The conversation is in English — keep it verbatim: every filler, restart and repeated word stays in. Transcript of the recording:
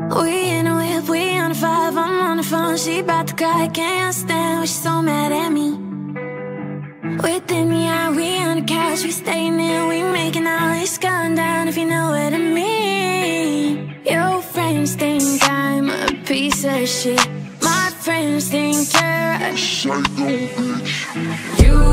We in a whip, we on a five, I'm on the phone, she bout to cry, can't stand when she's so mad at me. Within the eye, we on the couch, we staying in, we making out, it's going down if you know what I mean. Your friends think I'm a piece of shit, my friends think you're a psycho bitch. You